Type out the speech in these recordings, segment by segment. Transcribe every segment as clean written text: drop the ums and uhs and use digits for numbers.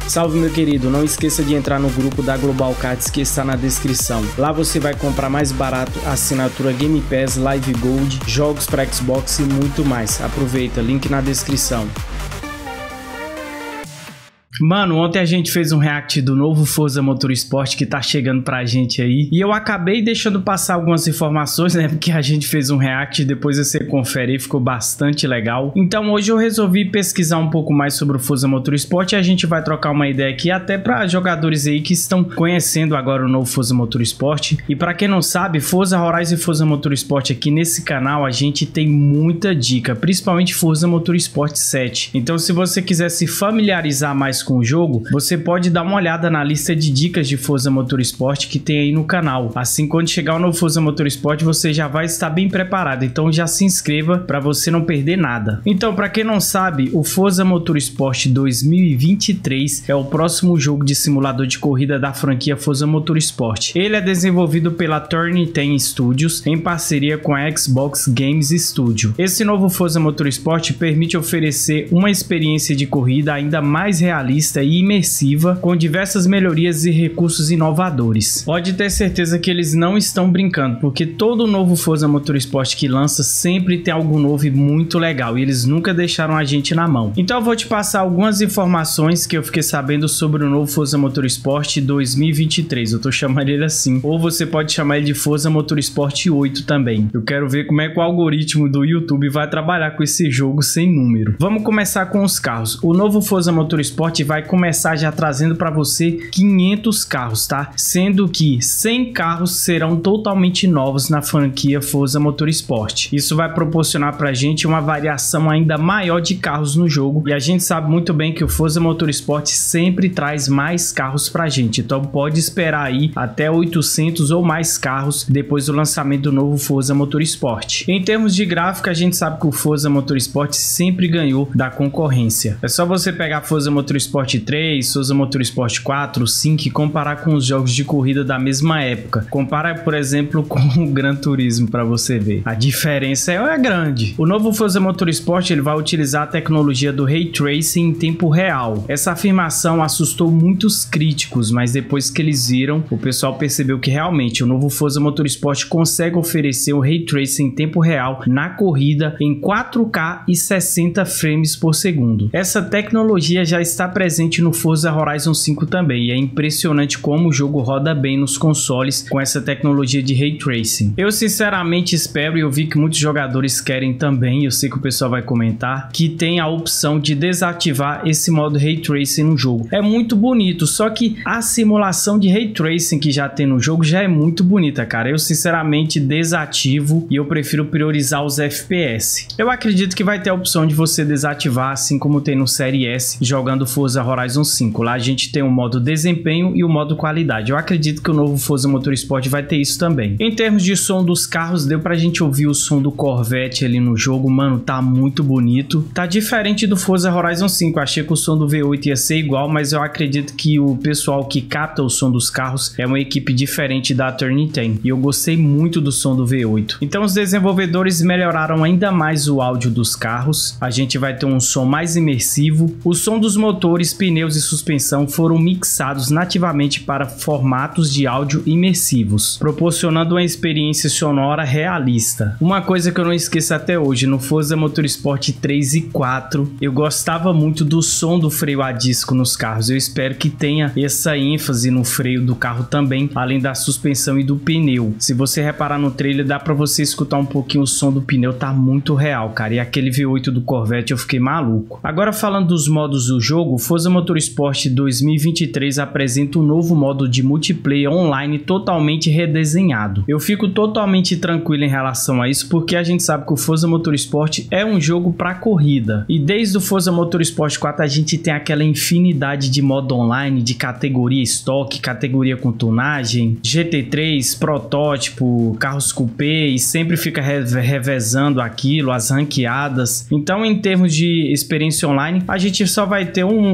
Salve, meu querido, não esqueça de entrar no grupo da Global Cards que está na descrição. Lá você vai comprar mais barato a assinatura Game Pass, Live Gold, jogos para Xbox e muito mais. Aproveita, link na descrição. Mano, ontem a gente fez um react do novo Forza Motorsport que tá chegando pra gente aí. E eu acabei deixando passar algumas informações, né? Porque a gente fez um react, depois você confere aí, ficou bastante legal. Então hoje eu resolvi pesquisar um pouco mais sobre o Forza Motorsport e a gente vai trocar uma ideia aqui até pra jogadores aí que estão conhecendo agora o novo Forza Motorsport. E pra quem não sabe, Forza Horizon e Forza Motorsport aqui nesse canal a gente tem muita dica, principalmente Forza Motorsport 7. Então se você quiser se familiarizar mais com o jogo, você pode dar uma olhada na lista de dicas de Forza Motorsport que tem aí no canal. Assim, quando chegar o novo Forza Motorsport, você já vai estar bem preparado. Então já se inscreva para você não perder nada. Então, para quem não sabe, o Forza Motorsport 2023 é o próximo jogo de simulador de corrida da franquia Forza Motorsport. Ele é desenvolvido pela Turn 10 Studios em parceria com a Xbox Games Studio. Esse novo Forza Motorsport permite oferecer uma experiência de corrida ainda mais realista e imersiva, com diversas melhorias e recursos inovadores. Pode ter certeza que eles não estão brincando, porque todo novo Forza Motorsport que lança sempre tem algo novo e muito legal, e eles nunca deixaram a gente na mão. Então eu vou te passar algumas informações que eu fiquei sabendo sobre o novo Forza Motorsport 2023, eu tô chamando ele assim, ou você pode chamar ele de Forza Motorsport 8 também. Eu quero ver como é que o algoritmo do YouTube vai trabalhar com esse jogo sem número. Vamos começar com os carros. O novo Forza Motorsport vai começar já trazendo para você 500 carros, tá? Sendo que 100 carros serão totalmente novos na franquia Forza Motorsport. Isso vai proporcionar pra gente uma variação ainda maior de carros no jogo, e a gente sabe muito bem que o Forza Motorsport sempre traz mais carros pra gente, então pode esperar aí até 800 ou mais carros depois do lançamento do novo Forza Motorsport. Em termos de gráfico, a gente sabe que o Forza Motorsport sempre ganhou da concorrência. É só você pegar Forza Motorsport 3, Forza Motorsport 4, 5 e comparar com os jogos de corrida da mesma época. Compara, por exemplo, com o Gran Turismo para você ver. A diferença é grande. O novo Forza Motorsport ele vai utilizar a tecnologia do Ray Tracing em tempo real. Essa afirmação assustou muitos críticos, mas depois que eles viram, o pessoal percebeu que realmente o novo Forza Motorsport consegue oferecer o Ray Tracing em tempo real na corrida em 4K e 60 frames por segundo. Essa tecnologia já está presente no Forza Horizon 5 também, e é impressionante como o jogo roda bem nos consoles com essa tecnologia de Ray Tracing. Eu sinceramente espero, e eu vi que muitos jogadores querem também, eu sei que o pessoal vai comentar, que tem a opção de desativar esse modo Ray Tracing no jogo. É muito bonito, só que a simulação de Ray Tracing que já tem no jogo já é muito bonita, cara. Eu sinceramente desativo e eu prefiro priorizar os FPS. Eu acredito que vai ter a opção de você desativar, assim como tem no Série S, jogando Forza Horizon 5. Lá a gente tem o modo desempenho e o modo qualidade. Eu acredito que o novo Forza Motorsport vai ter isso também. Em termos de som dos carros, deu pra gente ouvir o som do Corvette ali no jogo. Mano, tá muito bonito. Tá diferente do Forza Horizon 5. Eu achei que o som do V8 ia ser igual, mas eu acredito que o pessoal que capta o som dos carros é uma equipe diferente da Turn 10. E eu gostei muito do som do V8. Então os desenvolvedores melhoraram ainda mais o áudio dos carros. A gente vai ter um som mais imersivo. O som dos motores, pneus e suspensão foram mixados nativamente para formatos de áudio imersivos, proporcionando uma experiência sonora realista. Uma coisa que eu não esqueço até hoje, no Forza Motorsport 3 e 4, eu gostava muito do som do freio a disco nos carros. Eu espero que tenha essa ênfase no freio do carro também, além da suspensão e do pneu. Se você reparar no trailer, dá para você escutar um pouquinho o som do pneu, tá muito real, cara. E aquele V8 do Corvette eu fiquei maluco. Agora falando dos modos do jogo, Forza Motorsport 2023 apresenta um novo modo de multiplayer online totalmente redesenhado. Eu fico totalmente tranquilo em relação a isso, porque a gente sabe que o Forza Motorsport é um jogo para corrida. E desde o Forza Motorsport 4 a gente tem aquela infinidade de modo online, de categoria estoque, categoria com tunagem, GT3, protótipo, carros coupé, e sempre fica revezando aquilo, as ranqueadas. Então, em termos de experiência online, a gente só vai ter um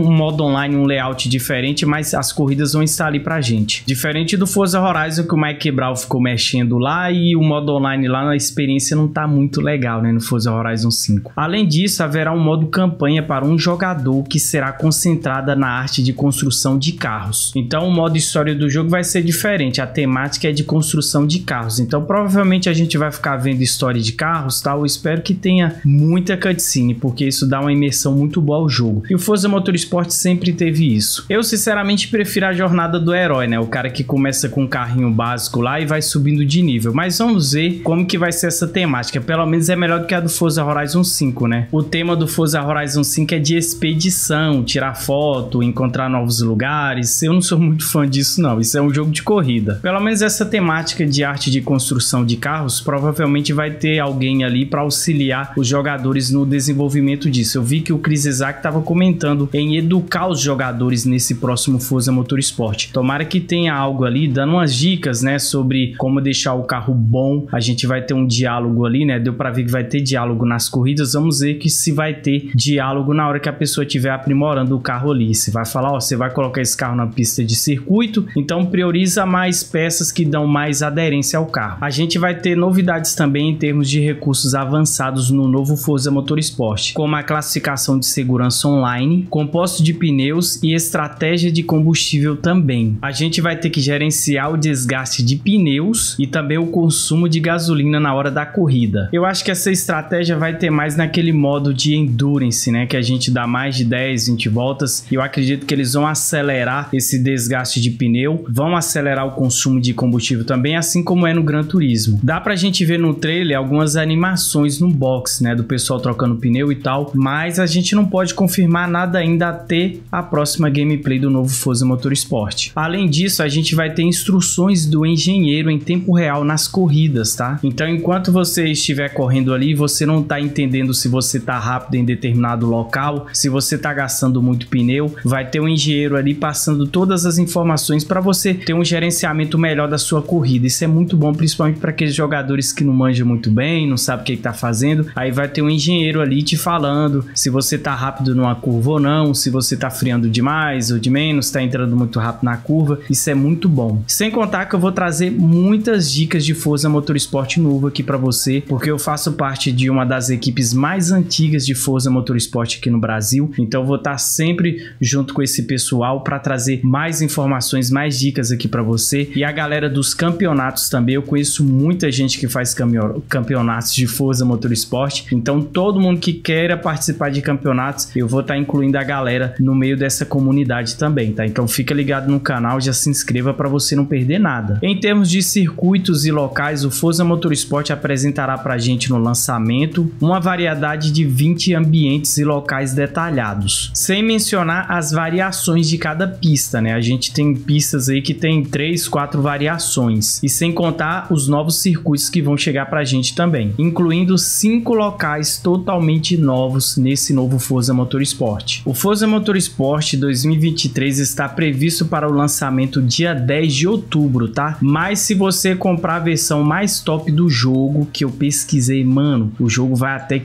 um modo online, um layout diferente, mas as corridas vão estar ali pra gente. Diferente do Forza Horizon, que o Mike Brown ficou mexendo lá e o modo online lá na experiência não tá muito legal, né, no Forza Horizon 5. Além disso, haverá um modo campanha para um jogador que será concentrada na arte de construção de carros. Então o modo história do jogo vai ser diferente, a temática é de construção de carros, então provavelmente a gente vai ficar vendo história de carros, tá? Eu espero que tenha muita cutscene, porque isso dá uma imersão muito boa ao jogo. E o Forza Motorsport sempre teve isso. Eu sinceramente prefiro a jornada do herói, né? O cara que começa com um carrinho básico lá e vai subindo de nível. Mas vamos ver como que vai ser essa temática. Pelo menos é melhor do que a do Forza Horizon 5, né? O tema do Forza Horizon 5 é de expedição, tirar foto, encontrar novos lugares. Eu não sou muito fã disso não, isso é um jogo de corrida. Pelo menos essa temática de arte de construção de carros, provavelmente vai ter alguém ali para auxiliar os jogadores no desenvolvimento disso. Eu vi que o Chris Isaac estava comentando em educar os jogadores nesse próximo Forza Motorsport. Tomara que tenha algo ali dando umas dicas, né, sobre como deixar o carro bom. A gente vai ter um diálogo ali, né? Deu para ver que vai ter diálogo nas corridas. Vamos ver que se vai ter diálogo na hora que a pessoa estiver aprimorando o carro ali. Se vai falar, ó, você vai colocar esse carro na pista de circuito, então prioriza mais peças que dão mais aderência ao carro. A gente vai ter novidades também em termos de recursos avançados no novo Forza Motorsport, como a classificação de segurança online, composto de pneus e estratégia de combustível também. A gente vai ter que gerenciar o desgaste de pneus e também o consumo de gasolina na hora da corrida. Eu acho que essa estratégia vai ter mais naquele modo de endurance, né, que a gente dá mais de 10, 20 voltas, e eu acredito que eles vão acelerar esse desgaste de pneu, vão acelerar o consumo de combustível também, assim como é no Gran Turismo. Dá pra gente ver no trailer algumas animações no box, né, do pessoal trocando pneu e tal, mas a gente não pode confirmar nada ainda até a próxima gameplay do novo Forza Motorsport. Além disso, a gente vai ter instruções do engenheiro em tempo real nas corridas, tá? Então, enquanto você estiver correndo ali, você não tá entendendo se você tá rápido em determinado local, se você tá gastando muito pneu, vai ter um engenheiro ali passando todas as informações para você ter um gerenciamento melhor da sua corrida. Isso é muito bom, principalmente para aqueles jogadores que não manjam muito bem, não sabem o que tá fazendo. Aí vai ter um engenheiro ali te falando se você tá rápido numa curva ou não, se você tá freando demais ou de menos, tá entrando muito rápido na curva. Isso é muito bom. Sem contar que eu vou trazer muitas dicas de Forza Motorsport novo aqui para você, porque eu faço parte de uma das equipes mais antigas de Forza Motorsport aqui no Brasil, então eu vou estar sempre junto com esse pessoal para trazer mais informações, mais dicas aqui para você. E a galera dos campeonatos também, eu conheço muita gente que faz campeonatos de Forza Motorsport, então todo mundo que queira participar de campeonatos, eu vou estar incluindo a galera no meio dessa comunidade também, tá? Então fica ligado no canal, já se inscreva para você não perder nada. Em termos de circuitos e locais, o Forza Motorsport apresentará pra gente no lançamento uma variedade de 20 ambientes e locais detalhados, sem mencionar as variações de cada pista, né? A gente tem pistas aí que tem 3, 4 variações, e sem contar os novos circuitos que vão chegar pra gente também, incluindo 5 locais totalmente novos nesse novo Forza Motorsport. O Forza Motorsport 2023 está previsto para o lançamento dia 10 de outubro, tá? Mas se você comprar a versão mais top do jogo, que eu pesquisei, mano, o jogo vai até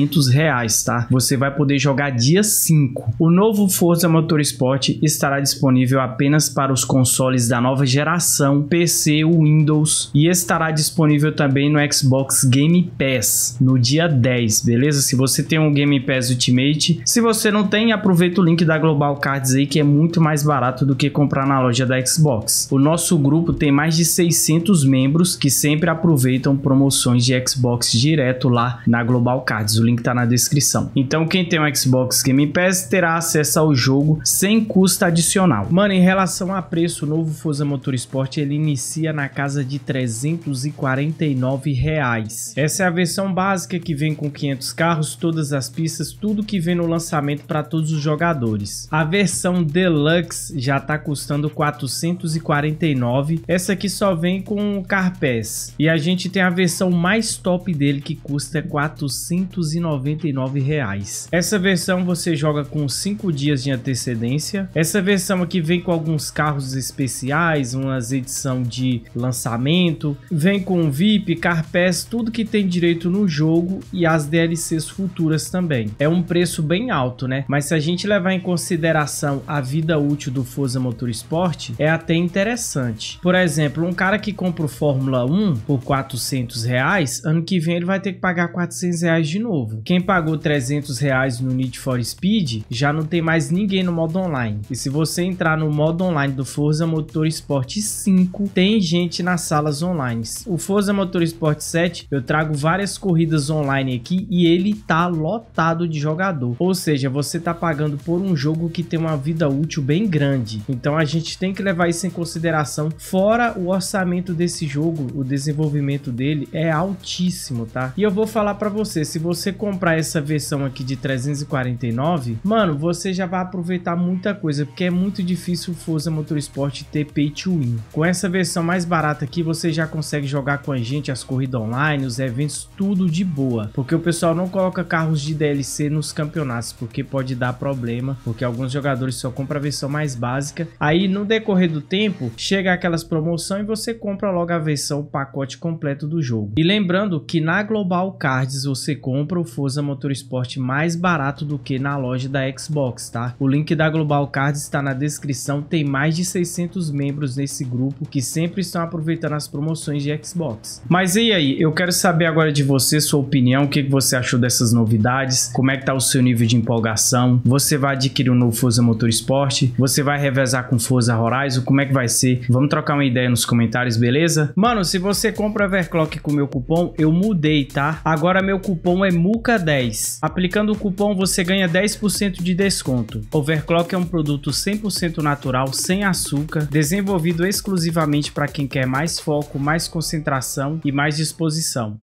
R$500, tá? Você vai poder jogar dia 5. O novo Forza Motorsport estará disponível apenas para os consoles da nova geração, PC, Windows, e estará disponível também no Xbox Game Pass no dia 10, beleza? Se você tem um Game Pass Ultimate, se você não tem, aproveita o link da Global Cards aí, que é muito mais barato do que comprar na loja da Xbox. O nosso grupo tem mais de 600 membros que sempre aproveitam promoções de Xbox direto lá na Global Cards, o link tá na descrição. Então quem tem um Xbox Game Pass terá acesso ao jogo sem custo adicional. Mano, em relação a preço, o novo Forza Motorsport ele inicia na casa de R$349. Essa é a versão básica que vem com 500 carros, todas as pistas, tudo que vem no lançamento para todos os jogadores. A versão Deluxe já tá custando R$449. Essa aqui só vem com o Car Pass. E a gente tem a versão mais top dele que custa R$499. Essa versão você joga com 5 dias de antecedência. Essa versão aqui vem com alguns carros especiais, umas edição de lançamento, vem com VIP, Car Pass, tudo que tem direito no jogo e as DLCs futuras também. É um preço bem alto, né? Mas se a gente levar em consideração a vida útil do Forza Motorsport, é até interessante. Por exemplo, um cara que compra o Fórmula 1 por R$400, ano que vem ele vai ter que pagar R$400 de novo. Quem pagou R$300 no Need for Speed, já não tem mais ninguém no modo online. E se você entrar no modo online do Forza Motorsport 5, tem gente nas salas online. O Forza Motorsport 7, eu trago várias corridas online aqui e ele tá lotado de jogador. Ou seja, você tá pagando por um jogo que tem uma vida útil bem grande. Então a gente tem que levar isso em consideração. Fora o orçamento desse jogo, o desenvolvimento dele é altíssimo, tá? E eu vou falar pra você, se você comprar essa versão aqui de 349, mano, você já vai aproveitar muita coisa, porque é muito difícil o Forza Motorsport ter pay to win. Com essa versão mais barata aqui, você já consegue jogar com a gente as corridas online, os eventos, tudo de boa. Porque o pessoal não coloca carros de DLC nos campeonatos, porque pode dar problema, porque alguns jogadores só compram a versão mais básica. Aí no decorrer do tempo, chega aquelas promoções e você compra logo a versão, o pacote completo do jogo. E lembrando que na Global Cards você compra o Forza Motorsport mais barato do que na loja da Xbox, tá? O link da Global Cards está na descrição, tem mais de 600 membros nesse grupo que sempre estão aproveitando as promoções de Xbox. Mas e aí, eu quero saber agora de você, sua opinião, o que você achou dessas novidades, como é que tá o seu nível de empolgação, você vai adquirir um novo Forza Motorsport, você vai revezar com Forza Horizon, como é que vai ser? Vamos trocar uma ideia nos comentários, beleza? Mano, se você compra o Overclock com o meu cupom, eu mudei, tá? Agora meu cupom é MUCA10. Aplicando o cupom você ganha 10% de desconto. Overclock é um produto 100% natural, sem açúcar, desenvolvido exclusivamente para quem quer mais foco, mais concentração e mais disposição.